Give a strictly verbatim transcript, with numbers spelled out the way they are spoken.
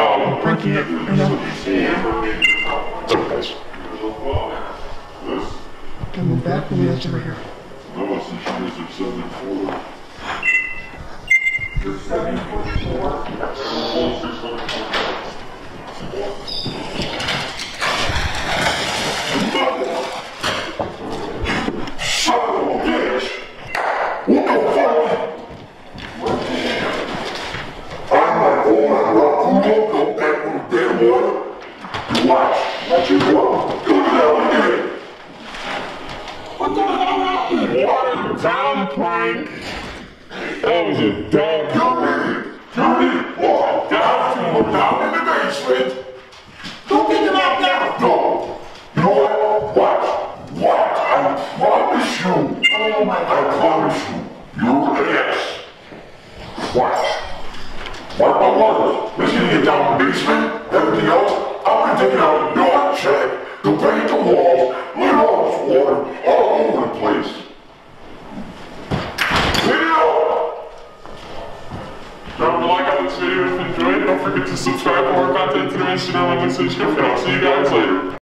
I'm breaking it right now. What's up, guys? Can move back, maybe that's over here. You're seven foot four. Son of a bitch! What the fuck? I'm like, oh my god, who don't go back with the damn water? Watch, let you go. Do that again. What the hell happened? Water down plank. That was a dumb. Come in, come in, boy. Down, down in the basement. Don't get him out now. No. You know what? Watch. Watch. I promise you. Oh my God. I promise you. You're an ass. Watch. Watch my water. Let's get it down in the basement. Everything else, I'm gonna take it out of your check. To paint the walls. Let all this water all over the place. Video! Don't like how this video if you enjoyed. Don't forget to subscribe for more content to the Instagram and link to the description. I'll see you guys later.